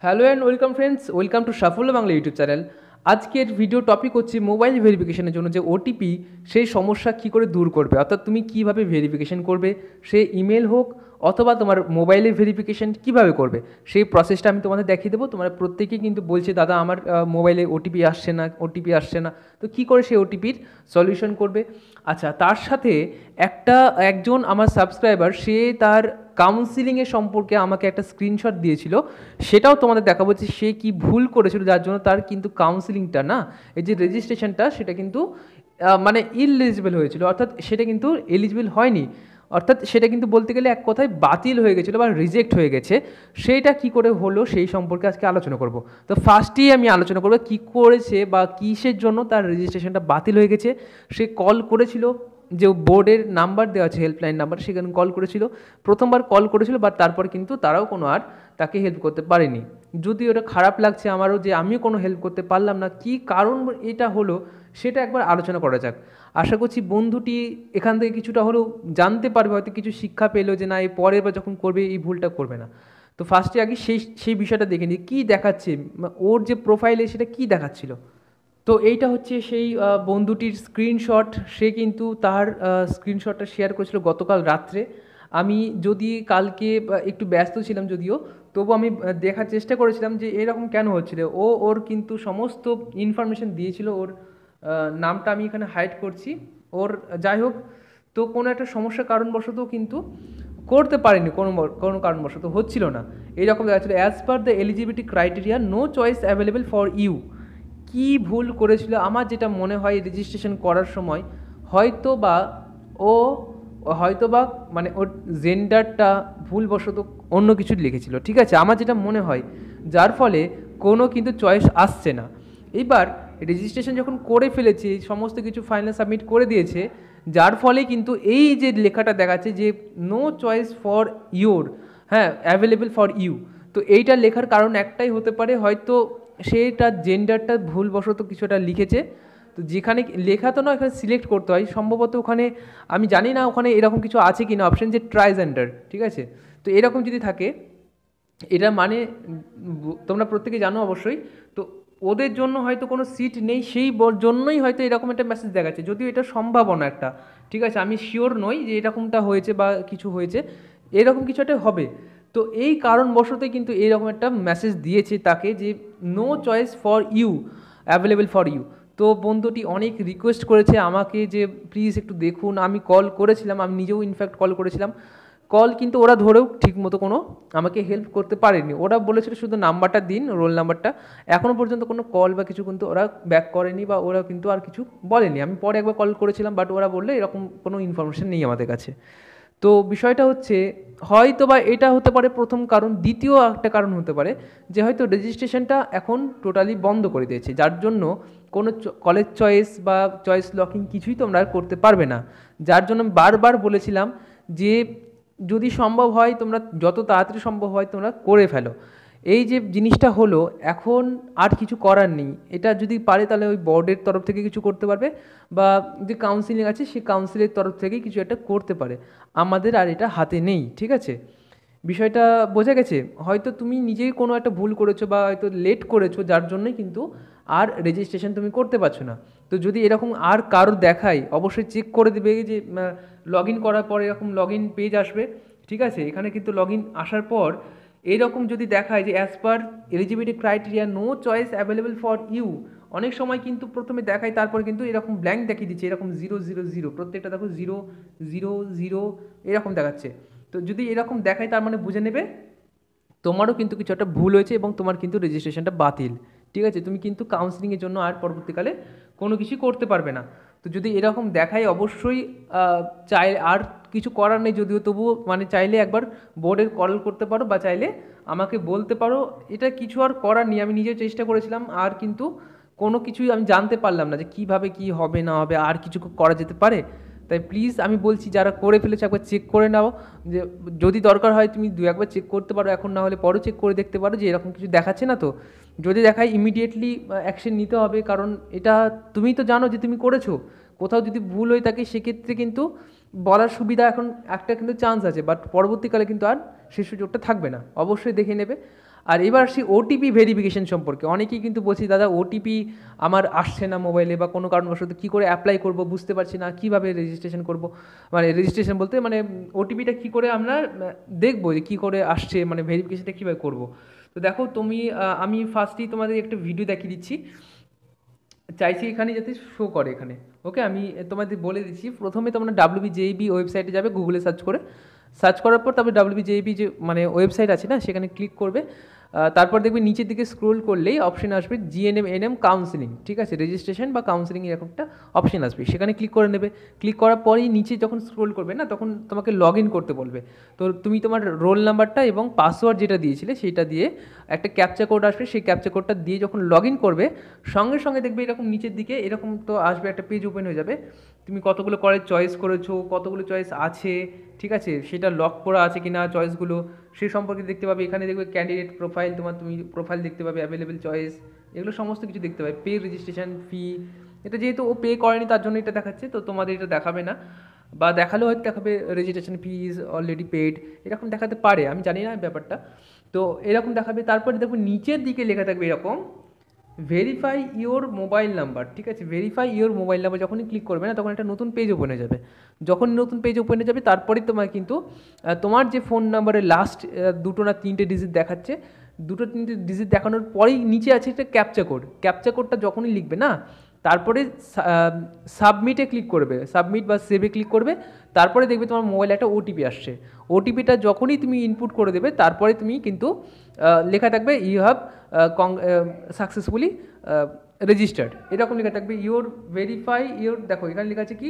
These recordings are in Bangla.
Hello and welcome friends, welcome to Safalya Bangla YouTube channel. আজকের ভিডিও টপিক হচ্ছে মোবাইল ভেরিফিকেশনের জন্য যে ওটিপি, সেই সমস্যা কী করে দূর করবে, অর্থাৎ তুমি কীভাবে ভেরিফিকেশন করবে, সে ইমেল হোক অথবা তোমার মোবাইলে ভেরিফিকেশন কীভাবে করবে, সেই প্রসেসটা আমি তোমাদের দেখিয়ে দেবো। তোমরা প্রত্যেকেই কিন্তু বলছে দাদা আমার মোবাইলে ওটিপি আসছে না, তো কী করে সেই ওটিপির সলিউশন করবে। আচ্ছা, তার সাথে একজন আমার সাবস্ক্রাইবার, সে তার কাউন্সিলিংয়ের সম্পর্কে আমাকে একটা স্ক্রিনশট দিয়েছিল, সেটাও তোমাদের দেখাবো যে সে কি ভুল করেছিল যার জন্য তার কিন্তু কাউন্সিলিংটা না, এই যে রেজিস্ট্রেশনটা, সেটা কিন্তু মানে ইলএলিজিবল হয়েছিল, অর্থাৎ সেটা কিন্তু এলিজিবল হয়নি, অর্থাৎ সেটা কিন্তু বলতে গেলে এক কথায় বাতিল হয়ে গেছিলো বা রিজেক্ট হয়ে গেছে। সেইটা কি করে হলো সেই সম্পর্কে আজকে আলোচনা করব। তো ফার্স্টেই আমি আলোচনা করবো কী করেছে বা কিসের জন্য তার রেজিস্ট্রেশনটা বাতিল হয়ে গেছে। সে কল করেছিল, যে বোর্ডের নাম্বার দেওয়া আছে, হেল্পলাইন নাম্বার, সেখানে কল করেছিল, প্রথমবার কল করেছিল, বাট তারপর কিন্তু তারাও কোনো আর তাকে হেল্প করতে পারেনি। যদি ওটা খারাপ লাগছে আমারও যে আমিও কোনো হেল্প করতে পারলাম না, কী কারণ এটা হলো সেটা একবার আলোচনা করা যাক। আশা করছি বন্ধুটি এখান থেকে কিছুটা হলেও জানতে পারবে, হয়তো কিছু শিক্ষা পেলো যে না, এই পরের বার যখন করবে এই ভুলটা করবে না। তো ফার্স্টে আগে সেই বিষয়টা দেখে নিই কী দেখাচ্ছে, ওর যে প্রোফাইলে সেটা কী দেখাচ্ছিল। তো এইটা হচ্ছে সেই বন্ধুটির স্ক্রিনশট। সে কিন্তু তার স্ক্রিনশটটা শেয়ার করেছিল গতকাল রাত্রে। আমি যদি কালকে একটু ব্যস্ত ছিলাম যদিও, তবু আমি দেখার চেষ্টা করেছিলাম যে এরকম কেন হচ্ছিল। ওর কিন্তু সমস্ত ইনফরমেশন দিয়েছিল। ওর নামটা আমি এখানে হাইড করছি। ওর যাই হোক, তো কোনো একটা সমস্যার কারণবশত কিন্তু করতে পারেনি, কোনো কারণবশত হচ্ছিল না, এইরকম দেখাচ্ছিল। As per the eligibility criteria no choice available for you. কি ভুল করেছিল আমার যেটা মনে হয়, রেজিস্ট্রেশন করার সময় ও হয়তোবা মানে ওর জেন্ডারটা ভুলবশত অন্য কিছু লিখেছিল, ঠিক আছে, আমার যেটা মনে হয়, যার ফলে কোনো কিন্তু চয়েস আসছে না। এইবার রেজিস্ট্রেশন যখন করে ফেলেছে, সমস্ত কিছু ফাইনাল সাবমিট করে দিয়েছে, যার ফলে কিন্তু এই যে লেখাটা দেখাচ্ছে যে নো চয়েস ফর ইউর, হ্যাঁ, অ্যাভেলেবল ফর ইউ। তো এইটা লেখার কারণ একটাই হতে পারে, হয়তো সেটা জেন্ডারটা ভুলবশত কিছুটা লিখেছে। তো যেখানে লেখা তো না, এখানে সিলেক্ট করতে হয় সম্ভবত, ওখানে আমি জানি না ওখানে এরকম কিছু আছে কি না অপশন, যে ট্রাইজেন্ডার, ঠিক আছে। তো এরকম যদি থাকে, এটা মানে তোমরা প্রত্যেকে জানো অবশ্যই। তো ওদের জন্য হয়তো কোনো সিট নেই, সেই জন্যই হয়তো এরকম একটা মেসেজ দেখাচ্ছে, যদিও এটা সম্ভাবনা একটা, ঠিক আছে, আমি শিওর নই যে এরকমটা হয়েছে বা কিছু হয়েছে, এরকম কিছু একটা হবে। তো এই কারণবশতই কিন্তু এইরকম একটা মেসেজ দিয়েছে তাকে, যে no choice for you, available for you. তো বন্ধুটি অনেক রিকোয়েস্ট করেছে আমাকে যে প্লিজ একটু দেখুন। আমি কল করেছিলাম, আমি নিজেও ইনফ্যাক্ট কল করেছিলাম, কল কিন্তু ওরা ধরেও ঠিকমতো কোনো আমাকে হেল্প করতে পারেনি। ওরা বলেছিল শুধু নাম্বারটা দিন, রোল নাম্বারটা, এখনও পর্যন্ত কোনো কল বা কিছু কিন্তু ওরা ব্যাক করেনি, বা ওরা কিন্তু আর কিছু বলেনি। আমি পরে একবার কল করেছিলাম, বাট ওরা বললে এরকম কোনো ইনফরমেশন নেই আমাদের কাছে। তো বিষয়টা হচ্ছে, হয়তো বা এটা হতে পারে প্রথম কারণ। দ্বিতীয় একটা কারণ হতে পারে যে হয়তো রেজিস্ট্রেশনটা এখন টোটালি বন্ধ করে দিয়েছে, যার জন্য কোনো কলেজ চয়েস বা চয়েস লকিং কিছুই তোমরা করতে পারবে না। যার জন্য আমি বারবার বলেছিলাম যে যদি সম্ভব হয় তোমরা যত তাড়াতাড়ি সম্ভব হয় তোমরা করে ফেলো। এই যে জিনিসটা হলো, এখন আর কিছু করার নেই। এটা যদি পারে তাহলে ওই বোর্ডের তরফ থেকে কিছু করতে পারবে, বা যে কাউন্সিলিং আছে সেই কাউন্সিলের তরফ থেকেই কিছু একটা করতে পারে। আমাদের আর এটা হাতে নেই, ঠিক আছে। বিষয়টা বোঝা গেছে। হয়তো তুমি নিজেই কোনো একটা ভুল করেছো বা হয়তো লেট করেছো, যার জন্যই কিন্তু আর রেজিস্ট্রেশন তুমি করতে পারছো না। তো যদি এরকম আর কারোর দেখায়, অবশ্যই চেক করে দেবে যে লগ ইন করার পর এরকম লগ ইন পেজ আসবে, ঠিক আছে। এখানে কিন্তু লগ ইন আসার পর এরকম যদি দেখায় যে as per eligibility criteria no choice available for you, অনেক সময় কিন্তু প্রথমে দেখায়, তারপর কিন্তু এরকম ব্ল্যাঙ্ক দেখিয়ে দিচ্ছে, এরকম 000, প্রত্যেকটা দেখো 000 এরকম দেখাচ্ছে। তো যদি এরকম দেখায়, তার মানে বুঝে নেবে তোমারও কিন্তু কিছু একটা ভুল হয়েছে এবং তোমার কিন্তু রেজিস্ট্রেশনটা বাতিল, ঠিক আছে। তুমি কিন্তু কাউন্সিলিংয়ের জন্য আর পরবর্তীকালে কোনো কিছু করতে পারবে না। তো যদি এরকম দেখায়, অবশ্যই চাই, আর কিছু করার নেই যদিও, তবুও মানে চাইলে একবার বোর্ডের কল করতে পারো, বা চাইলে আমাকে বলতে পারো। এটা কিছু আর করার নেই, আমি নিজেও চেষ্টা করেছিলাম, আর কিন্তু কোনো কিছুই আমি জানতে পারলাম না যে কীভাবে কী হবে না হবে, আর কিছু করা যেতে পারে। তাই প্লিজ আমি বলছি, যারা করে ফেলেছে একবার চেক করে নাও, যে যদি দরকার হয় তুমি দু একবার চেক করতে পারো, এখন না হলে পরও চেক করে দেখতে পারো যে এরকম কিছু দেখাচ্ছে না। তো যদি দেখায় ইমিডিয়েটলি অ্যাকশন নিতে হবে, কারণ এটা তুমি তো জানো যে তুমি করেছো। কোথাও যদি ভুল হয়ে থাকে সেক্ষেত্রে কিন্তু বলার সুবিধা এখন একটা কিন্তু চান্স আছে, বাট পরবর্তীকালে কিন্তু আর সেই সুযোগটা থাকবে না। অবশ্যই দেখে নেবে। আর এবার আসি ওটিপি ভেরিফিকেশন সম্পর্কে। অনেকেই কিন্তু বলছি দাদা ওটিপি আমার আসছে না মোবাইলে, বা কোনো কারণবশত কী করে অ্যাপ্লাই করব বুঝতে পারছি না, কীভাবে রেজিস্ট্রেশন করব, মানে রেজিস্ট্রেশন বলতে মানে ওটিপিটা কী করে আমরা দেখবো যে কী করে আসছে, মানে ভেরিফিকেশনটা কীভাবে করব। তো দেখো তুমি আমি ফার্স্টেই তোমাদের একটা ভিডিও দেখিয়ে দিচ্ছি, চাইছি এখানে যাতে শো করে এখানে। ওকে, আমি তোমাদের বলে দিচ্ছি। প্রথমে তোমরা WBJEB ওয়েবসাইটে যাবে, গুগলে সার্চ করার পর তারপরে WBJEB যে মানে ওয়েবসাইট আছে না, সেখানে ক্লিক করবে। তারপর দেখবে নিচের দিকে স্ক্রোল করলেই অপশন আসবে GNM কাউন্সেলিং, ঠিক আছে, রেজিস্ট্রেশন বা কাউন্সেলিং এরকম একটা অপশন আসবে, সেখানে ক্লিক করে নেবে। ক্লিক করার পরেই নিচে যখন স্ক্রোল করবে না, তখন তোমাকে লগ ইন করতে বলবে। তো তুমি তোমার রোল নাম্বারটা এবং পাসওয়ার্ড যেটা দিয়েছিলে সেইটা দিয়ে একটা ক্যাপচা কোড আসবে, সেই ক্যাপচা কোডটা দিয়ে যখন লগ ইন করবে, সঙ্গে সঙ্গে দেখবে এরকম নিচের দিকে এরকম তো আসবে, একটা পেজ ওপেন হয়ে যাবে। তুমি কতগুলো কলেজ চয়েস করেছো, কতগুলো চয়েস আছে, ঠিক আছে, সেটা লক করা আছে কি না চয়েসগুলো, সেই সম্পর্কে দেখতে পাবে। এখানে দেখবে ক্যান্ডিডেট প্রোফাইল, তুমি প্রোফাইল দেখতে পাবে, অ্যাভেলেবেল চয়েস, এগুলো সমস্ত কিছু দেখতে পাবে। পে রেজিস্ট্রেশন ফি, এটা যেহেতু ও পে করেনি তার জন্য এটা দেখাচ্ছে, তো তোমাদের এটা দেখাবে না, বা দেখালেও হয়তো দেখাবে registration fee is already paid, এরকম দেখাতে পারে, আমি জানি না ব্যাপারটা। তো এরকম দেখাবে। তারপরে দেখো নিচের দিকে লেখা থাকবে এরকম ভেরিফাই ইওর মোবাইল নাম্বার, ঠিক আছে, ভেরিফাই ইওর মোবাইল নাম্বার যখনই ক্লিক করবে না, তখন একটা নতুন পেজ ওপেন হয়ে যাবে। যখন নতুন পেজ ওপেন হয়ে যাবে, তারপরে তোমার কিন্তু তোমার যে ফোন নাম্বারের লাস্ট 2 না 3টে ডিজিট দেখাচ্ছে, 2-3টে ডিজিট দেখানোর পরেই নিচে আছে একটা ক্যাপচা কোডটা যখনই লিখবে না, তারপরে সাবমিটে ক্লিক করবে, সাবমিট বা সেভে ক্লিক করবে। তারপরে দেখবে তোমার মোবাইলে একটা ওটিপি আসছে। ওটিপিটা যখনই তুমি ইনপুট করে দেবে, তারপরে তুমি কিন্তু লেখা থাকবে ইউ হ্যাভ সাকসেসফুলি রেজিস্টার্ড, এরকম লেখা থাকবে। ইওর ভেরিফাই ইওর, দেখো এখানে লেখা আছে কি,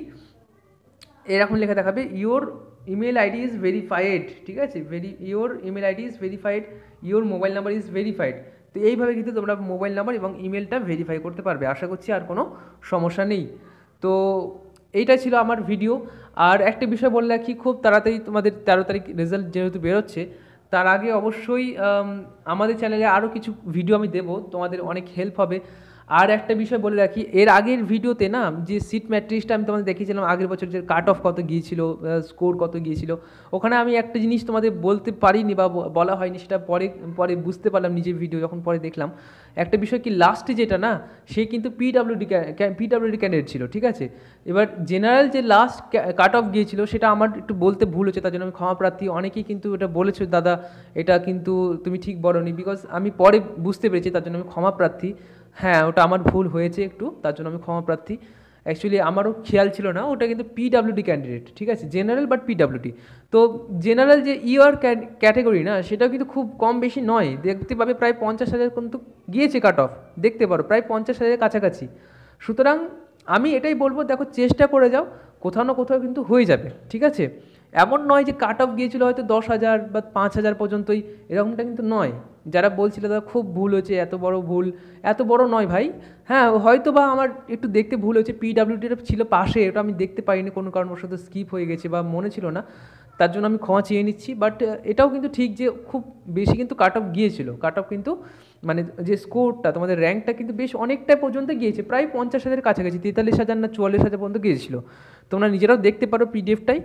এরকম লেখা দেখাবে your email ID is verified, ঠিক আছে, your email ID is verified, your mobile number is verified. তো এইভাবে কিন্তু তোমরা মোবাইল নাম্বার এবং ইমেলটা ভেরিফাই করতে পারবে। আশা করছি আর কোনো সমস্যা নেই। তো এইটা ছিল আমার ভিডিও। আর একটা বিষয় বলে রাখি, খুব তাড়াতাড়ি তোমাদের 13 তারিখ রেজাল্ট যেহেতু বেরোচ্ছে, তার আগে অবশ্যই আমাদের চ্যানেলে আরও কিছু ভিডিও আমি দেবো, তোমাদের অনেক হেল্প হবে। আর একটা বিষয় বলে রাখি, এর আগের ভিডিওতে না যে সিট ম্যাট্রিক্সটা আমি তোমাদের দেখিয়েছিলাম, আগের বছর যে কাট অফ কত গিয়েছিল, স্কোর কত গিয়েছিল, ওখানে আমি একটা জিনিস তোমাদের বলতে পারিনি বা বলা হয়নি, সেটা পরে বুঝতে পারলাম নিজের ভিডিও যখন পরে দেখলাম। একটা বিষয় কি, লাস্টে যেটা না, সে কিন্তু পিডাব্লিউডি ক্যান্ডিডেট ছিল, ঠিক আছে। এবার জেনারেল যে লাস্ট কাট অফ গিয়েছিল, সেটা আমার একটু বলতে ভুল হচ্ছে, তার জন্য আমি ক্ষমা প্রার্থী। অনেকেই কিন্তু এটা বলেছো দাদা এটা কিন্তু তুমি ঠিক বলোনি, বিকজ আমি পরে বুঝতে পেরেছি, তার জন্য আমি ক্ষমা প্রার্থী। হ্যাঁ, ওটা আমার ভুল হয়েছে একটু, তার জন্য আমি ক্ষমা প্রার্থী। অ্যাকচুয়ালি আমারও খেয়াল ছিল না, ওটা কিন্তু পিডাব্লিউডি ক্যান্ডিডেট, ঠিক আছে, জেনারেল বাট পিডাব্লিউডি। তো জেনারেল যে ইআর ক্যাটেগরি না, সেটাও কিন্তু খুব কম বেশি নয়, দেখতে পাবে প্রায় 50,000 কিন্তু গিয়েছে কাট অফ, দেখতে পারো প্রায় 50,000 কাছাকাছি। সুতরাং আমি এটাই বলবো, দেখো চেষ্টা করে যাও, কোথাও না কোথাও কিন্তু হয়ে যাবে, ঠিক আছে। এমন নয় যে কাট অফ গিয়েছিল হয়তো 10,000 বা 5,000 পর্যন্তই, এরকমটা কিন্তু নয়। যারা বলছিল দাদা খুব ভুল হয়েছে, এত বড় ভুল, এত বড় নয় ভাই। হ্যাঁ, হয়তো বা আমার একটু দেখতে ভুল হয়েছে, পিডাব্লিউডিটা ছিল পাশে, এটা আমি দেখতে পাইনি, কোনো কারণবশত স্কিপ হয়ে গেছে বা মনে ছিল না, তার জন্য আমি ক্ষমা চেয়ে নিচ্ছি। বাট এটাও কিন্তু ঠিক যে খুব বেশি কিন্তু কাট অফ গিয়েছিল, কাট অফ কিন্তু মানে যে স্কোরটা তোমাদের র্যাঙ্কটা কিন্তু বেশ অনেকটা পর্যন্ত গিয়েছে, প্রায় 50,000 কাছাকাছি, 43,000 না 44,000 পর্যন্ত গিয়েছিল। তোমরা নিজেরাও দেখতে পারো পিডিএফটাই,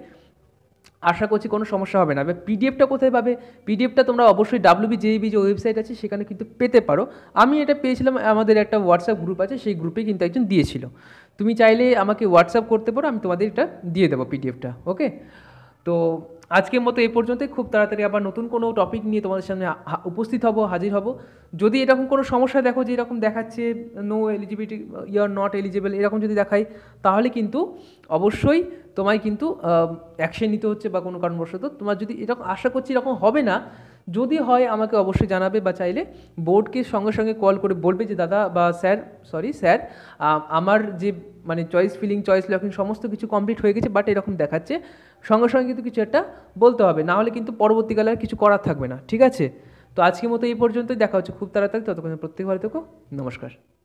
আশা করছি কোনো সমস্যা হবে না। পিডিএফটা কোথায় পাবে? পিডিএফটা তোমরা অবশ্যই WBJEB যে ওয়েবসাইট আছে সেখানে কিন্তু পেতে পারো। আমি এটা পেয়েছিলাম, আমাদের একটা হোয়াটসঅ্যাপ গ্রুপ আছে, সেই গ্রুপে কিন্তু একজন দিয়েছিল। তুমি চাইলে আমাকে হোয়াটসঅ্যাপ করতে পারো, আমি তোমাদের এটা দিয়ে দেবো পিডিএফটা। ওকে, তো আজকের মতো এই পর্যন্তই। খুব তাড়াতাড়ি আবার নতুন কোনো টপিক নিয়ে তোমাদের সামনে উপস্থিত হব, হাজির হব। যদি এরকম কোনো সমস্যা দেখো যে এরকম দেখাচ্ছে no eligibility, you are not eligible, এরকম যদি দেখাই, তাহলে কিন্তু অবশ্যই তোমায় কিন্তু অ্যাকশন নিতে হচ্ছে বা কোনো কারণবশত। তোমার যদি এরকম, আশা করছি এরকম হবে না, যদি হয় আমাকে অবশ্যই জানাবে, বা চাইলে বোর্ডকে সঙ্গে সঙ্গে কল করে বলবে যে দাদা বা স্যার আমার যে মানে চয়েস ফিলিং, চয়েস লকিং সমস্ত কিছু কমপ্লিট হয়ে গেছে, বাট এরকম দেখাচ্ছে, সঙ্গে সঙ্গে কিন্তু কিছু একটা বলতে হবে, না হলে কিন্তু পরবর্তীকালে আর কিছু করার থাকবে না, ঠিক আছে। তো আজকের মতো এই পর্যন্তই, দেখা হচ্ছে খুব তাড়াতাড়ি, ততক্ষণ প্রত্যেক ভালো থেকো, নমস্কার।